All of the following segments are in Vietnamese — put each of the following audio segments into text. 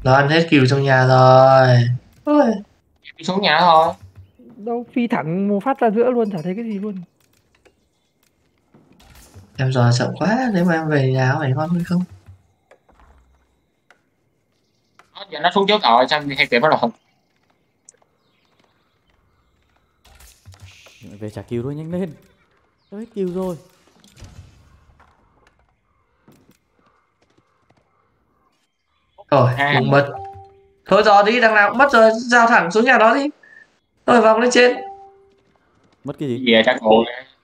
Nó ăn hết cừu trong nhà rồi. Ôi, Đi xuống nhà thôi. Đâu phi thẳng một phát ra giữa luôn, chả thấy cái gì luôn. em giờ chậm quá, nếu mà em về nhà có phải ngon hơn không? Giờ nó xuống trước rồi, sao hay kịp bắt đầu? Về trả kill thôi, nhanh lên. Hết kill rồi. Rồi, À, bùng mất. Thôi dò đi, đằng nào cũng mất rồi, giao thẳng xuống nhà đó đi. Rồi vòng lên trên. Mất cái gì? về cha cụ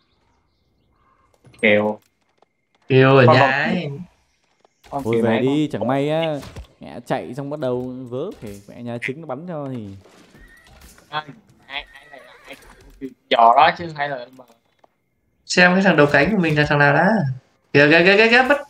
kêu Kêu ở nhà con ấy. con Thôi kêu về nãy con đi, chẳng may á mẹ chạy xong bắt đầu vớ phải mẹ nhà chính nó bắn cho thì ai này là ai dò đó chứ hay là mà Xem cái thằng đầu cánh của mình là thằng nào đã. Kìa kìa kìa kìa kìa mất.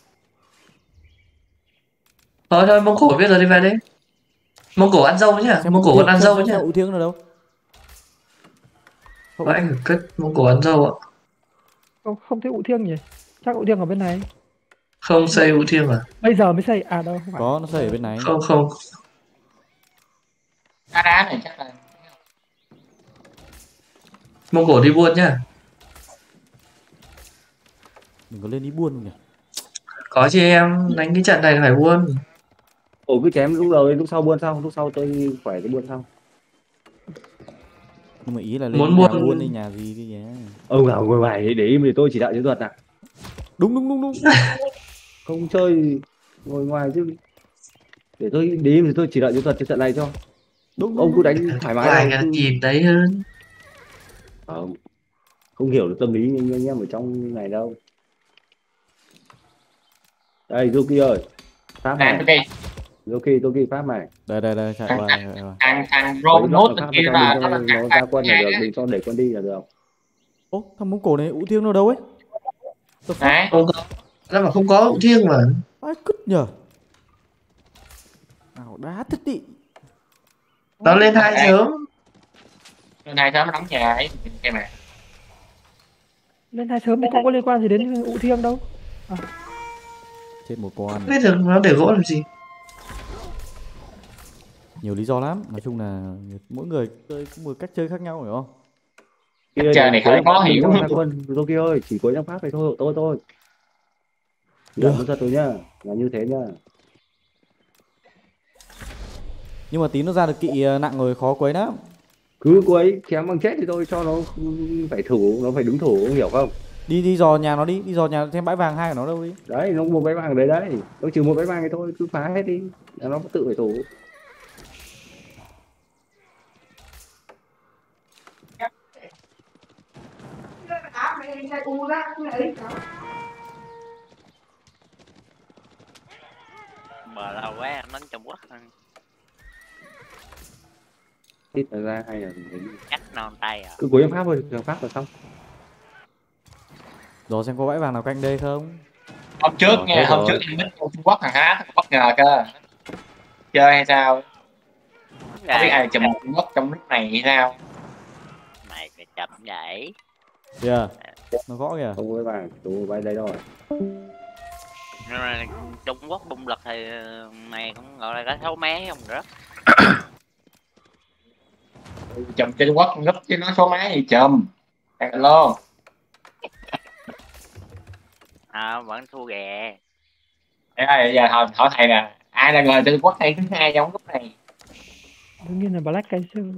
Thôi thôi, Mông Cổ biết rồi, đi về đi. Mông Cổ ăn dâu nhá, xem Mông ưu Cổ còn tiên ăn dâu nhá. xem ưu tiên ở đâu. Không ưu Vãi tiên. cất Mông Cổ ăn dâu ạ. Không thấy ụ thiêng nhỉ? Chắc ụ thiêng ở bên này. Không xây ưu thiên à? Bây giờ mới xây à? Đâu không phải. Có nó xây ở bên này. Không không. đá đá này chắc là Mông Cổ đi buôn nhá. Mình có lên đi buôn không nhỉ? Có chị em, đánh cái trận này phải buôn. Ồ cứ chém lúc đầu lúc sau buôn sau, lúc sau tôi khỏe tôi buôn sau. Nhưng mà ý là lên Muốn nhà buôn. buôn đi nhà gì đi nhé. Ông nào ngồi bài để ý thì tôi chỉ đạo chiến thuật à? Đúng. Không chơi ngồi ngoài chứ. Để tôi để ý thì tôi chỉ đạo chiến thuật trên trận này cho. Đúng. Ông cứ đánh thoải mái Ngoài thôi. cái nhìn đấy hơn. Không hiểu được tâm lý anh em ở trong này đâu. Đây Zuki ơi, pháp nè này. Zuki pháp này. Đây chạy qua. thằng Robin Hood bên kia là nó là nó ra quân là được, đừng cho để quân đi là được. Ô, thằng Mông Cổ này ưu tiên ở đâu ấy? nè Không có. Nó mà không có ưu thiên mà. Ai cứt nhờ. Nào đá thật đi. Nó lên hai sớm. bên này sao nó đóng nhà ấy em nè. Lên hai sớm thì không có liên quan gì đến ụ thiêng đâu. Chết một con. Biết được nó để gỗ làm gì. Nhiều lý do lắm, nói chung là mỗi người chơi có một cách chơi khác nhau, hiểu không? Chơi này không có hiểu. Quân Zuki ơi, chỉ cuối trong pháp này thôi, tôi. Được rất tôi nhá, là như thế nhá. Nhưng mà tí nó ra được kỵ nặng rồi khó quấy lắm. Cứ cuối chém bằng chết thì tôi cho nó phải thủ, nó phải đứng thủ, ông hiểu không? Đi dò nhà nó đi dò nhà thêm bãi vàng hai của nó đâu đi. Đấy, nó một bãi vàng đấy nó trừ một bãi vàng thì thôi, cứ phá hết đi, là nó tự phải thủ. Mà lâu quá anh đánh Trung Quốc Hít ra hay là chắc non tay à. cứ cuối em pháp thôi, trường pháp là xong. Dò xem có bãi vàng nào cạnh đây không. Hôm trước nha, hôm trước em biết Trung Quốc thằng há bất ngờ cơ. Chơi hay sao? Không biết ai chùm Trung Quốc trong lúc này hay sao? Mày phải chậm vậy. Kìa, nó gõ kìa. Không có vàng, tụ bay đây rồi. Trung Quốc bung lực thì mày cũng gọi là cái thấu mé không nữa. Chùm cho Trung Quốc gấp chứ nó số má gì chùm. Alo. Vẫn thua ghè. Ê, giờ hỏi thầy nè, ai là người Trung Quốc hay thứ hai trong group này? Đương nhiên là Black cái chứ.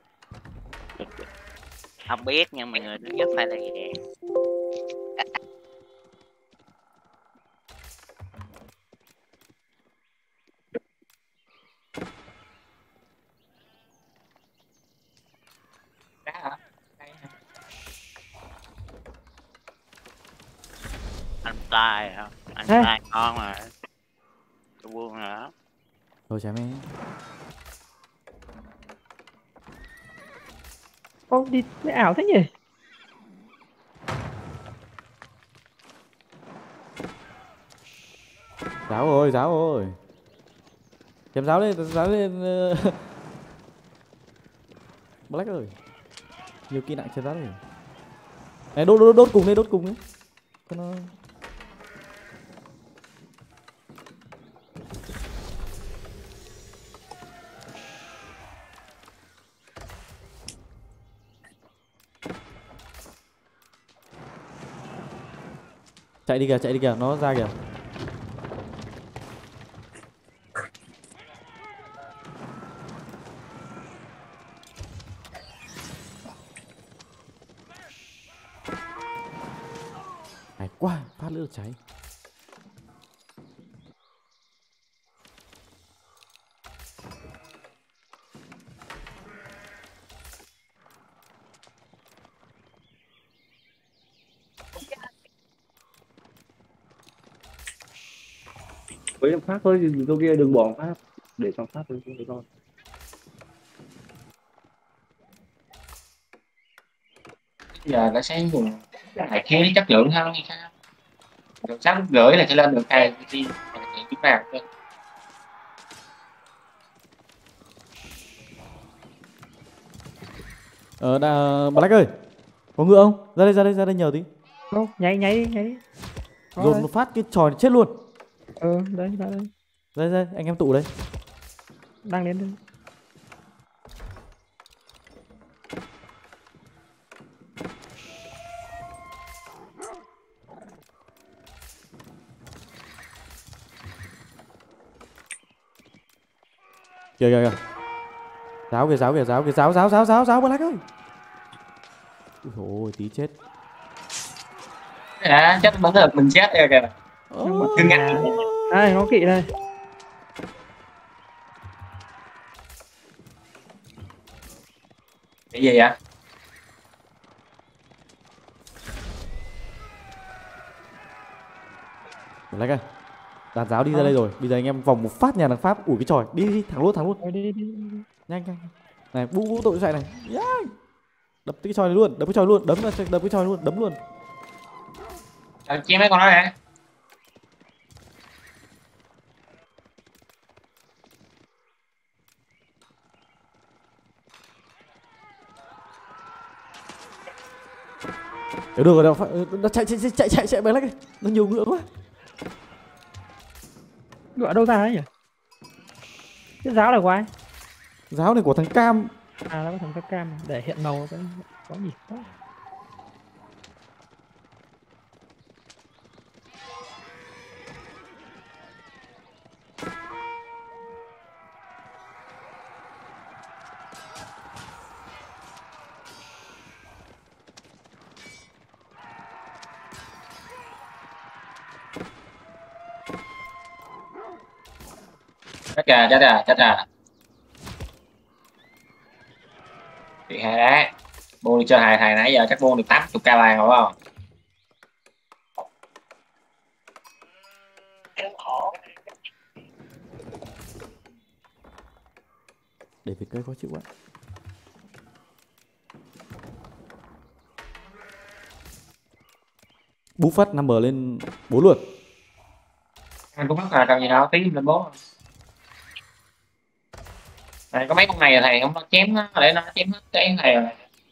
Không biết nhưng mà người thứ nhất phải là ghè. Đá hả? Anh Fly hả? Anh Fly ngon mà. Tôi buông rồi đó. Thôi chém em. Ô đi mẹ ảo thế nhỉ? Giáo rồi. Chém giáo lên. Black ơi. Nhiều kỹ nặng chém giáo rồi. Này đốt cùng đi. Cho nó Chạy đi kìa, nó ra kìa. Hay quá, phát nữa cháy. với Pháp thôi thì tôi kia đừng bỏ Pháp, để trong Pháp thôi thôi. Giờ nó sẽ dùng lại khí chất lượng hơn hay sao? Được 6,5 là sẽ lên được 2 thì chúng nào thôi. Black ơi, có ngựa không? Ra đây nhờ tí. Đâu, nhảy đi. Dồn một phát cái trò này chết luôn. Đây, ra đây. Đây, anh em tụ đây. Đang đến đây. Kìa. Giáo Black ơi. Ui dồi, tí chết. Chắc vẫn là mình chết rồi kìa. Đừng ngại. Đây, nó kỵ đây. Cái gì vậy? Black ơi, đàn giáo đi ra đây rồi. Bây giờ anh em vòng một phát nhà thằng Pháp. Ủi cái tròi, đi thẳng luôn. Đi. Nhanh. Này, bú tội chạy này. Đập cái tròi này luôn, đập cái tròi luôn, đấm luôn. Chém mấy con đó nè. Được rồi, nó chạy Black ơi. Nó nhiều ngựa quá. Ngựa đâu ra ấy nhỉ? Cái giáo này của ai? Giáo này của thằng Cam. À, nó có thằng cam để hiện màu có gì đó. Chết à. Bị hài đấy. Buôn đi chơi hài nãy giờ chắc buôn được 80k vàng rồi không? Để việc cây khó chịu quá. Bú phát number lên 4 luôn. Anh cũng bắt là cần gì đâu, tí lên 4. Này có mấy con này là thầy không có chém nó để nó chém hết cái này rồi.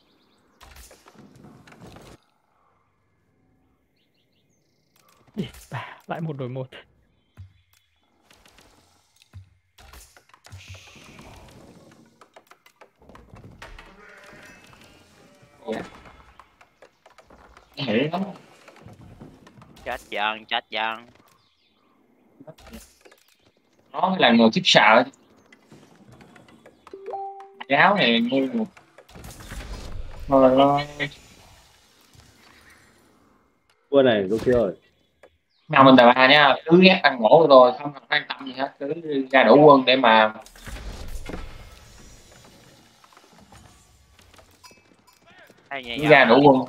Đi, lại 1 đổi 1. Hiểu lắm. Chết dần. Nó là người khiếp sợ. Giáo này ngu một. Cua này tôi kia rồi. Nào mình tờ ba nhá, cứ ghét ăn ngổ rồi không cần quan tâm gì hết, cứ ra đổ quân để mà cứ ra đổ quân.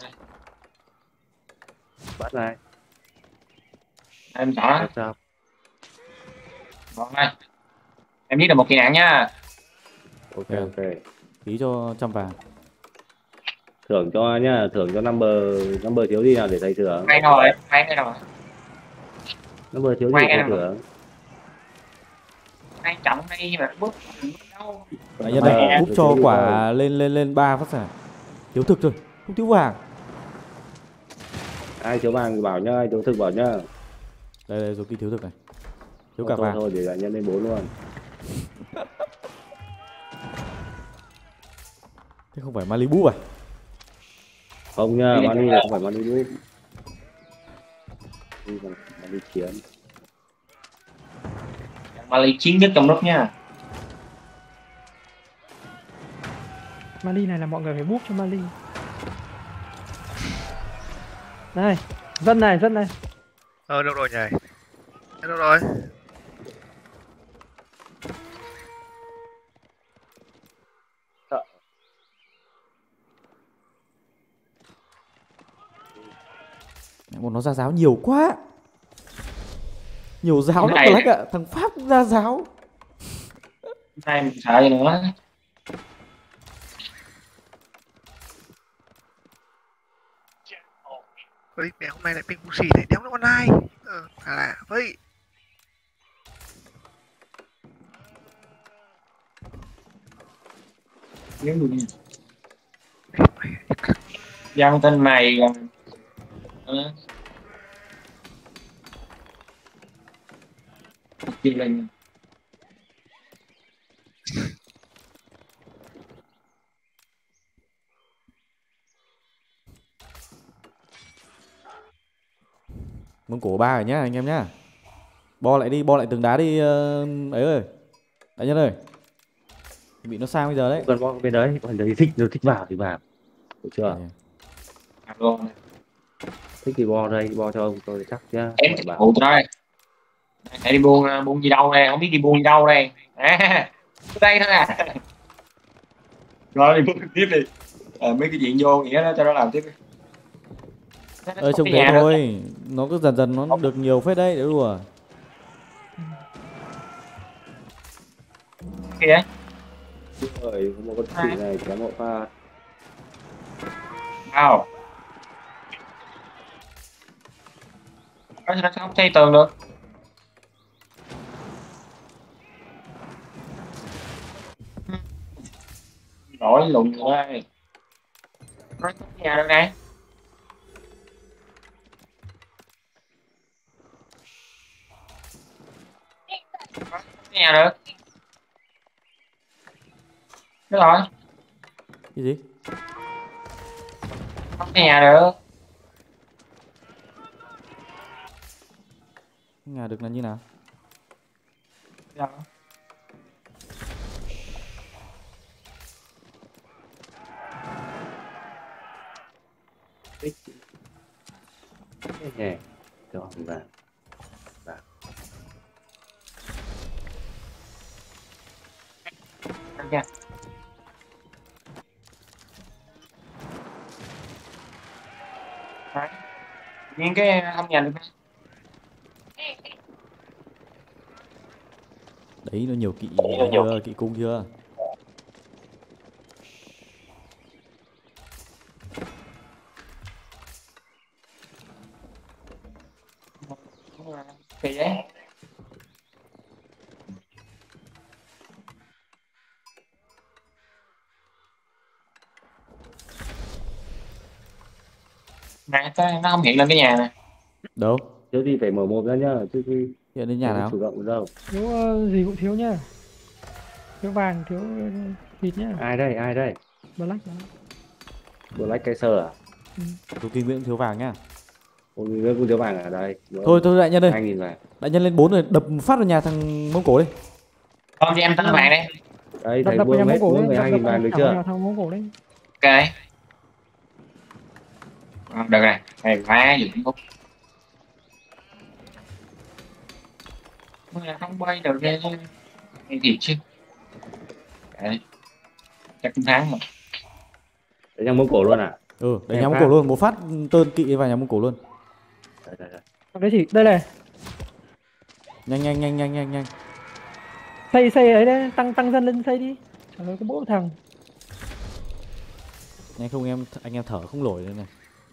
Bắt này. Em rõ Sao? Vâng ơi. Em giết được 1 kỳ nạn nhá. Ok. Tí cho 100 vàng. Thưởng cho nhá, thưởng cho number thiếu đi nào để thầy thưởng. Hay rồi. Number thiếu gì thầy thưởng. Quan trọng đây mà bút đâu. Anh nhân này bút cho quả lên 3 phát xả. Thiếu thực rồi, không thiếu vàng. Ai thiếu vàng bảo nhá, ai thiếu thực bảo nhá. Đây rồi kia thiếu thực này. Thiếu cả vàng. Thôi để lại nhân lên 4 luôn. Thế không phải Malibu à? Không nha, Mani là không phải Malibu. Mà đi chiến. Mali chiến nhất trong lúc nha. Mali này là mọi người phải búp cho Mali. Này, dân này. Đâu rồi nhỉ? Đâu rồi? Một nó ra giáo nhiều quá. Nhiều giáo lắm Black ạ. Thằng Pháp cũng ra giáo. Này mình sợ gì nữa. Ơi, mẹ hôm nay lại ping xì này đéo nó online. Là vậy. Giang tên mày đi lên. Mông Cổ 3 rồi nhá anh em nhá. Bo lại từng đá đi ấy ơi. Đại nhân ơi. Bị nó sang bây giờ đấy. Còn bo bên đấy thích vào thì vào. Được chưa? Luôn. Thích thì bo đây, bo cho ông tôi chắc nhá. Em phụ tôi. Hãy đi buông gì đâu đây, không biết đi buông gì đâu đây. Đây thôi à. Rồi đi buông tiếp đi. Mấy cái chuyện vô nghĩa đó cho nó làm tiếp đi. Trông thế thôi. Nó cứ dần nó được nhiều phết đấy, đéo đùa. Kìa. Rồi, một con khỉ này chém một pha. Nào. Nó không xây tường được. Nổi lùn rồi. Nó có nhà đâu này. Có nhà được. Đúng rồi. Cái gì? Không có nhà được. Nhà được là như nào? Dạ. Nhẹ. Cho vào. Nha. Đấy. Nhìn cái không nhà được. Đấy nó nhiều kỵ chưa, kỵ cung chưa? Kỳ đấy. Này, nó không hiện lên cái nhà này. Đâu? Chứ thì phải mở mồm ra nhá, chứ khi Hiện đến nhà nào? chủ động đâu. Thiếu gì cũng thiếu nhá. Thiếu vàng, thiếu thịt nhá. Ai đây? Black Kaiser à? Tôi kinh Nguyễn thiếu vàng nhá. Ôi người cũng thiếu vàng ở đây. Thôi đại nhân ơi. 2.000 vàng. Đại nhân lên 4 rồi, đập phát vào nhà thằng Mông Cổ đi. Con cho em tấn vàng đây. Đây thầy buông hết 2.000 vàng được chưa? Thằng Mông Cổ đấy. Ok. Được rồi, này má gì cũng tốt. Không bay được ra cái gì chứ. Đấy. Chắc cũng tháng mà. Để nhà Mông Cổ luôn à? Ừ, để nhà Mông Cổ luôn, một phát tơn kỵ vào nhà Mông Cổ luôn. Đây. Đấy chỉ đây này. Nhanh. Xây ấy đấy, tăng dân lên xây đi. Trời ơi, có mỗi thằng. Nhanh không anh em thở không nổi nữa này.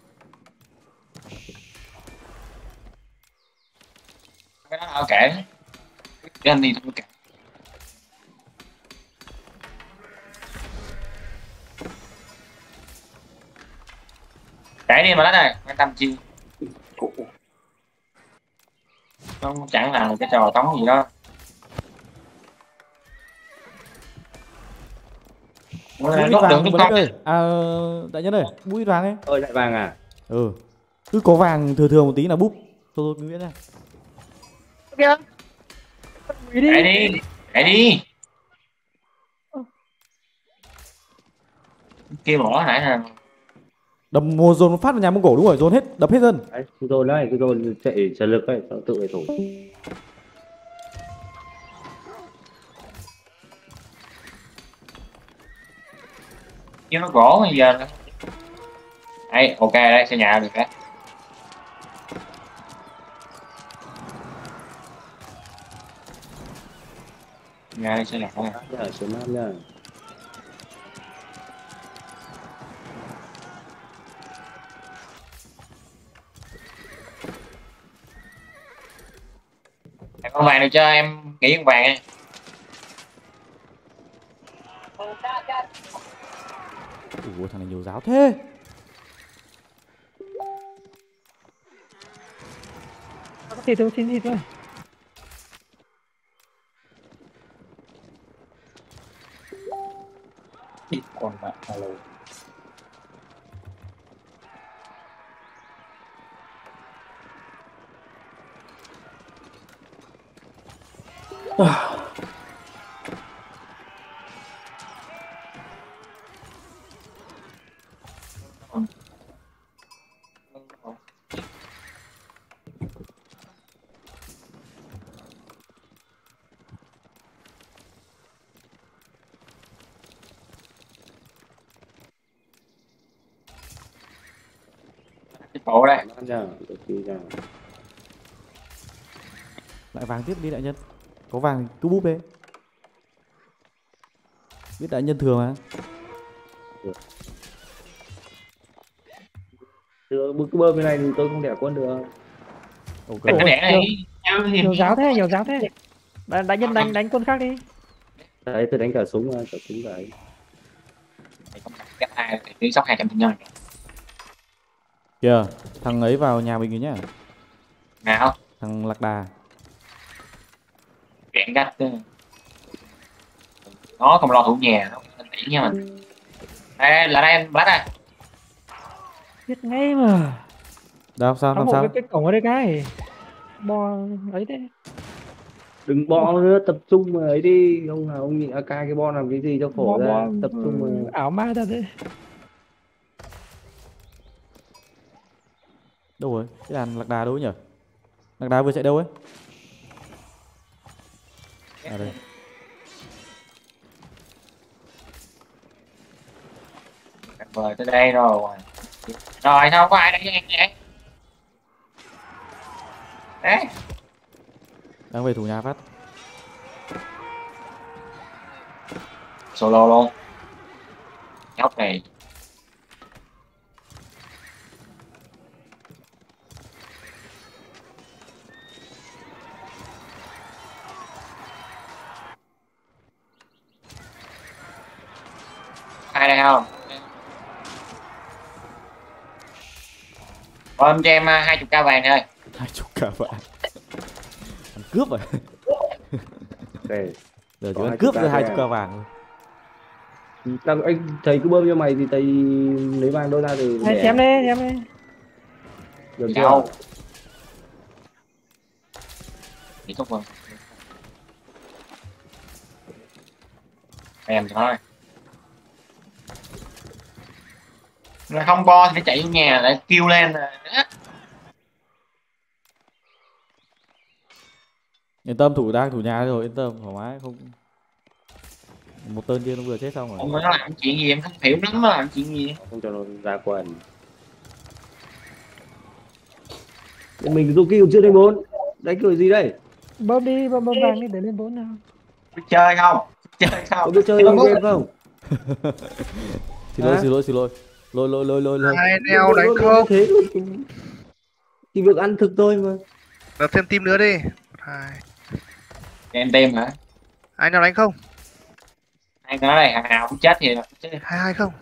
Cái đó ở kệ. Cái anh đi thôi kệ. Kệ đi mà đó này, quan tâm chi. Nó chẳng là cái trò tống gì đó. Bút vàng Black ơi. Đại nhân ơi, bút vàng ấy. Lại vàng à? Ừ. Cứ có vàng thừa một tí là búp. Thôi Nguyễn nha. Kìa. Hủy đi. Chạy đi. Kia bỏ nãy nè. Đâm mua dồn một phát vào nhà Mông Cổ, đúng rồi, dồn hết, đập hết dân. Đấy, cứ dồn đấy, cứ dồn chạy trợ lực ấy, tự phải thủ. Chứ nó gỗ bây giờ. Đấy, ok đấy, xây nhà được đấy. Nhà đây xây nhà thôi. Dạ, số 5 nha. Con vàng được cho em nghĩ con vàng nha. Ủa thằng này nhiều giáo thế. Thịt thôi, xin thịt thôi. Con vàng alo. Cổ đây. Được đi ra. Lại vàng tiếp đi đại nhân. Có vàng cứ búp đi. Biết đại nhân thừa mà. Cứ bơm bên này thì tôi không đẻ quân được. Ok. Cái đẻ này. Nhiều giáo thế, nhiều giáo thế. Đại nhân đánh quân khác đi. Đấy, tôi đánh cả súng đấy. Cái hai thì sóc 200 nhân. Kìa, thằng ấy vào nhà mình rồi nhá. Nào. Thằng Lạc Đà. Chuyện cách nó không lo thủ nhà nó tỉ nha mình. Đây là đây anh bắt đây. Biết ngay mà. Đâu sao làm sao? Cái cổng ở đây cái. Bo ấy thế. Đừng bo nữa, tập trung mà ấy đi. Ông nào ông nhịn AK cái bo làm cái gì cho khổ ra. Tập trung mà. Ảo ma thật đấy. Đâu rồi? Cái đàn Lạc Đà đâu nhỉ? Lạc Đà vừa chạy đâu ấy? À đây. Mời tới đây rồi. Rồi sao có ai đây với em vậy? Đấy. Đang về thủ nhà phát. Solo luôn. Nhóc này. Ai đây không? Ôm cho em 20k vàng thôi. 20k vàng. Ăn cướp rồi. Ok. Giờ chỉ ăn cướp ra 20k vàng thôi. Anh thầy cứ bơm cho mày thì thầy lấy vàng đâu ra thì Này, xem đi. được chưa? Đâu? Đi tốt hơn. Em thôi. Rồi không bo thì phải chạy vô nhà lại kêu lên đó. Yên tâm, thủ đang thủ nhà rồi, yên tâm thoải mái, không một tên kia nó vừa chết xong rồi. Ông nó làm chuyện gì em không hiểu lắm, nó làm chuyện gì Không cho nó ra quần. Mình dù kêu chưa đến 4. Đánh kiểu gì đây? Bơm đi, bơm vàng đi để lên 4 nào. biết chơi không, chơi không, Có biết chơi game không? Xin lỗi lôi. Hai neo đánh không? Thế thì việc ăn thực thôi mà. Đập thêm team nữa đi. Hai. em tem hả? Anh nào đánh không? Anh nói này thằng nào cũng chết thì chứ 22 không?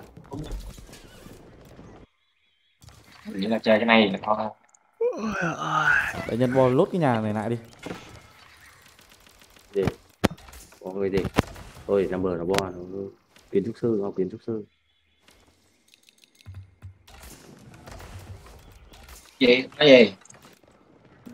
vậy là chơi cái này là thôi. Ôi ơi. Đại nhân bo lốt cái nhà này lại đi. Gì? Có người gì? Thôi number nó bo nó kiến trúc sư, học kiến trúc sư. Gì? Cái gì?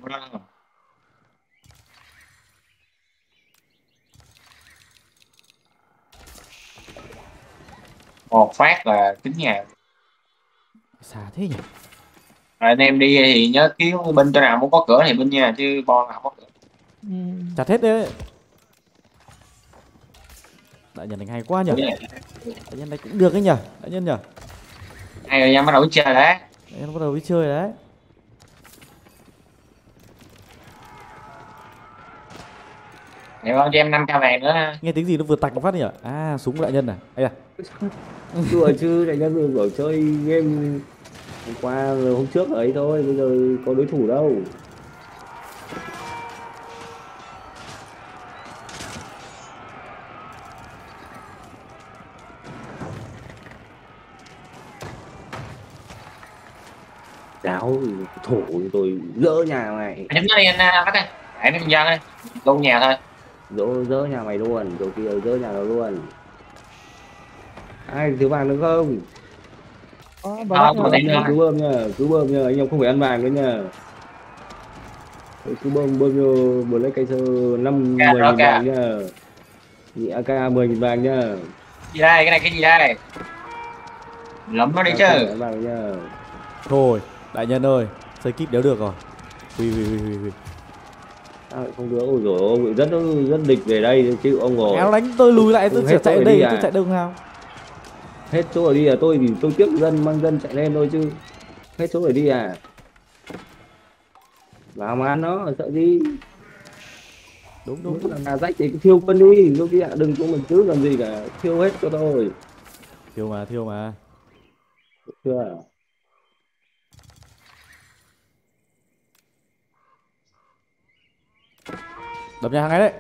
một phát là kính nhà. Xa thế nhỉ. Rồi anh em đi thì nhớ kiếm bên chỗ nào muốn có cửa thì bên nha, chứ bon nào không có cửa. Ừ. Chặt hết đấy. Đại nhân đánh hay quá nhỉ. Đại nhân này cũng được ấy nhỉ. Đại nhân nhỉ. Hai người em bắt đầu chơi đấy. Đại nhân bắt đầu đi chơi đấy. Hiểu không, cho em 5k vàng nữa. Nghe tiếng gì nó vừa tạch một phát nhỉ. À súng của đại nhân à. Ây da. Đùa chứ đại nhân vừa bảo chơi game hôm qua rồi hôm trước ấy thôi, bây giờ có đối thủ đâu. Đáo thủ tôi dỡ nhà mày, Anh nó đi anh bắt đây. Để nó dân đi. Luôn nhà thôi. dỡ nhà mày luôn, rồi kia dỡ nhà nó luôn. Ai thiếu vàng nữa không? Có Không, Black có rồi. thể nói. Cứ bơm nha, anh em không phải ăn vàng nữa nha. Cứ bơm vô Black Kaiser 5-10 Dạ, nghìn ok. vàng nha. Nhị AK 10 nghìn vàng nha. Gì đây, cái này cái gì đây? Lắm nó đi chứ. Ăn vàng nha. Thôi đại nhân ơi. Xây kíp đéo được rồi. Ui. À, không được, ôi dồi ôi, rất địch về đây chịu ông rồi. Éo đánh tôi lùi lại tôi Hết sẽ chỗ chạy rồi đây đi à? tôi chạy đâu nào. Hết chỗ rồi đi à, tôi thì tôi tiếp dân mang dân chạy lên thôi chứ. Hết chỗ rồi đi à. Vào mà ăn nó, sợ gì. Đúng. Là rách thì cứ thiêu quân đi, lúc kia đừng có mình cứ làm gì cả, thiêu hết cho tôi. Thiêu mà. Chưa. Đập nhà hàng ấy đấy.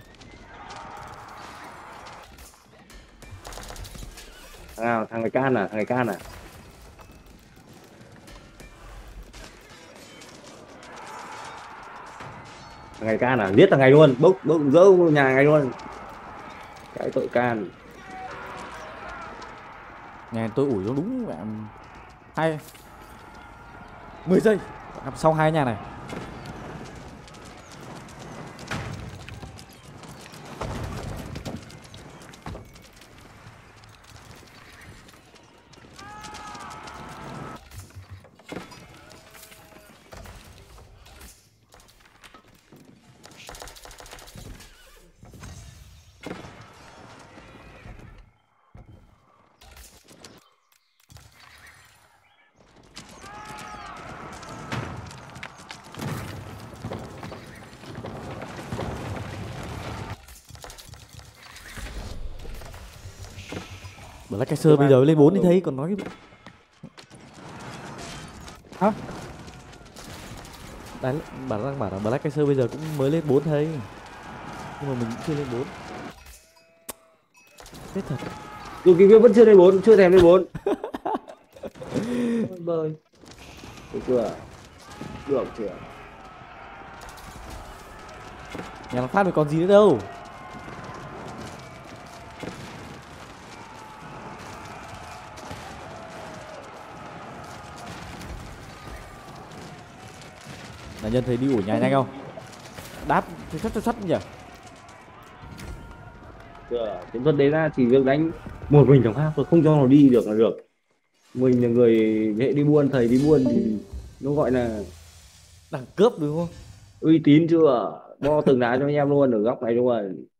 Thằng nào, thằng này can à, thằng này can à, giết thằng này luôn, bốc dỡ nhà này luôn. Cái tội can. Nghe tôi ủi nó đúng mẹ 10 giây. Sau hai nhà này. Black Kaiser bây giờ lên 4 thì thấy còn nói cái... Hả? Đấy, bảo là Black Kaiser bây giờ cũng mới lên 4 thấy. Nhưng mà mình cũng chưa lên 4. Thế thật. Dù cái vẫn chưa lên 4, chưa thèm lên 4. Bơi. Được chưa? Được chưa? Nhà nó phát thì còn gì nữa đâu. Là nhân thấy đi ủi nhà nhanh không? Đáp thì sắt nhỉ? Chưa. Chiến thuật đấy ra chỉ việc đánh một mình thằng khác tôi không cho nó đi được là được. Mình là người hệ đi buôn, thầy đi buôn thì nó gọi là Đẳng cấp đúng không? uy tín chưa? Bo từng đá cho anh em luôn ở góc này luôn.